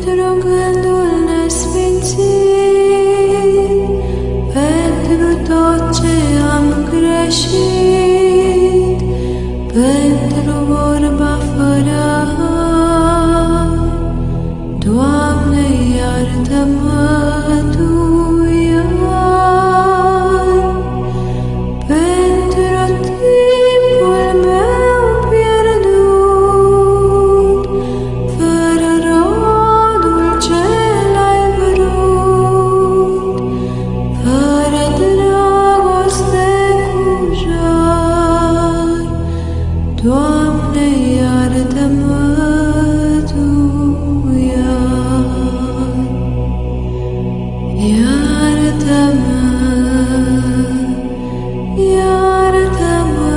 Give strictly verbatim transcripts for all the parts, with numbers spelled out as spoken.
pentru gândul nesfințit, pentru tot ce am greșit, pentru vorba fără har. Doamne, iartă-mă Tu iar, pentru timpul meu pierdut, fără rodul ce l-ai vrut, fără dragoste cu jar. Doamne, iartă-mă Tu iar, iartă-mă, iartă-mă,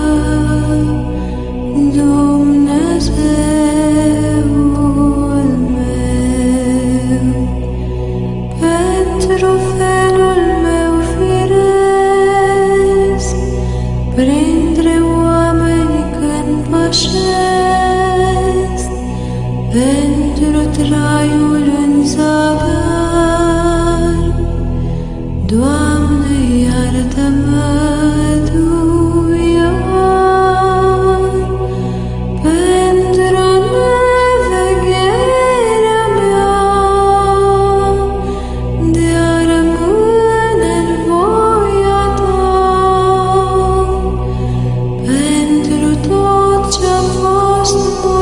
Dumnezeul meu, pentru felul meu firesc, printre oameni când pășesc, pentru traiul în zadar. Doamne, iartă-mă Tu iar, pentru nevegherea mea de a rămâne în voia Ta, pentru tot ce-a fost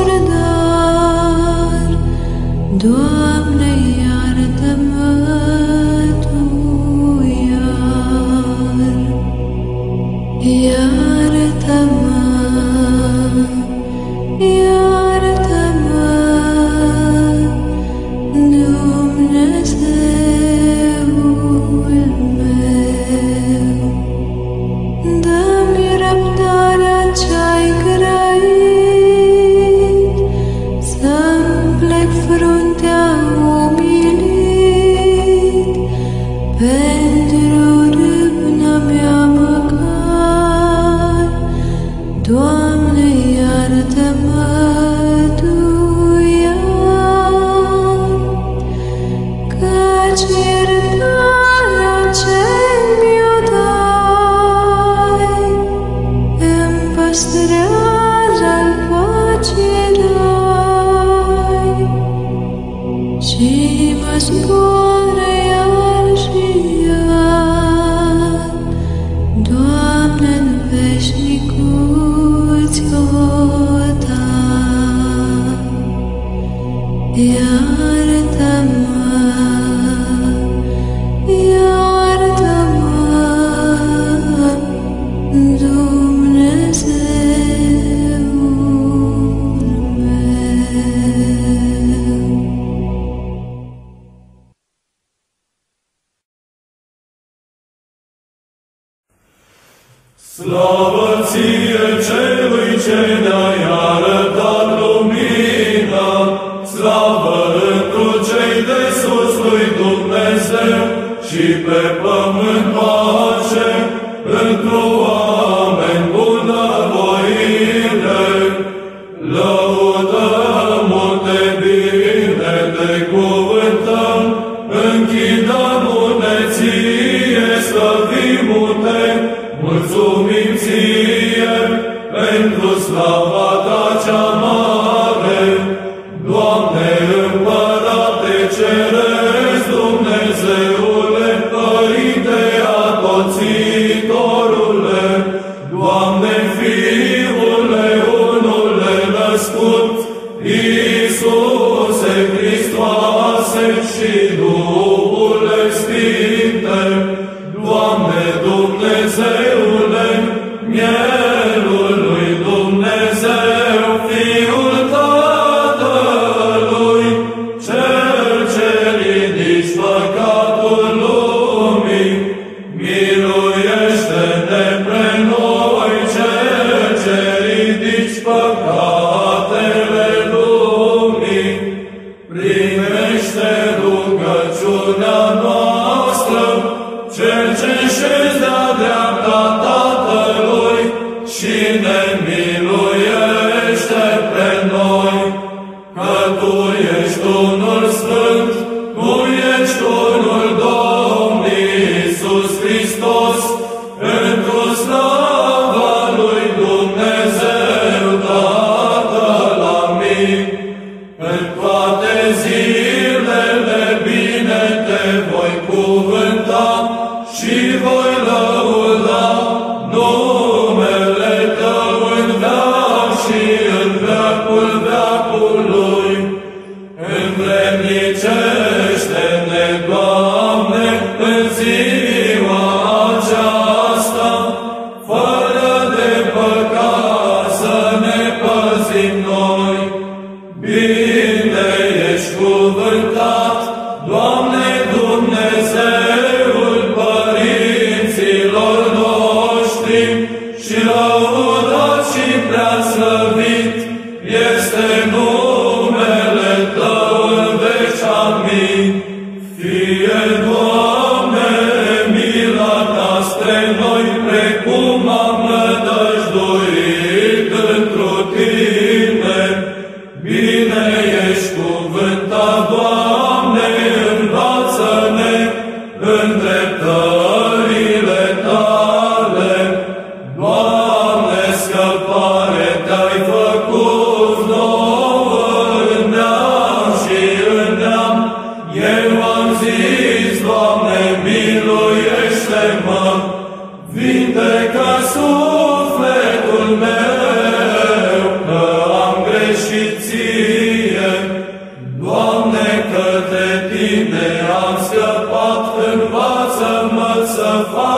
murdar. Doamne, iartă-mă Tu iar, iartă-mă, iartă-mă, Dumnezeul meu. Dă-mi răbdarea ce-ai grăit, să-mi plec fruntea umilit, pentru râvna mea măcar. Doamne, iartă-mă Tu iar, căci iertarea ce mi-o dai îmi păstrează în pacii Tăi și mă zboară iar și iar. Doamne, în veșnicuț-o Ta, iartă-mă, iartă-mă, Dumnezeul meu. Slavă Ție, Celui ce ne-ai arătat lumina, slavă întru cei de sus lui Dumnezeu și pe pământ pace, întru oameni bunăvoire. Lăudăm, multe bine te cuvântăm, închinăm-ne Ție, slăvim-te, mulțumim Ție pentru slava Ta cea mare. Doamne, Împărate Ceresc, Dumnezeule, Părinte Atoțitorule, Doamne, Fiule, unule născut, Iisuse Hristoase și Duhule Sfinte, Doamne, Dumnezeule, mielul lui Dumnezeu, Fiul Tatălui, Cel ce ridici păcatul lumii, miluiește-ne pre noi, Cel ce ridici păcatele lumii, primește rugăciunea noastră, Cel ce șezi de-a dreapta Tatălui și ne miluiește pe noi, că Tu ești unul Zătornicește-ne, Doamne, în ziua aceasta, fără de păcat să ne păzim noi. Bine ești cuvântat, Doamne Dumnezeul părinților noștri, și lăudat și preaslăvit este numele Tău în veci. Amin. Fie, Doamne, mila Ta spre noi, precum am nădăjduit întru Tine. Bine ești cuvântat, Doamne, învață-ne în dreptările Tale. Doamne, scăpare Te-ai făcut nouă în neam și în neam. Eu am zis, Doamne, miluiește-mă, vindecă sufletul meu, că am greșit Ție. Doamne, că de Tine am scăpat, învață-mă să fac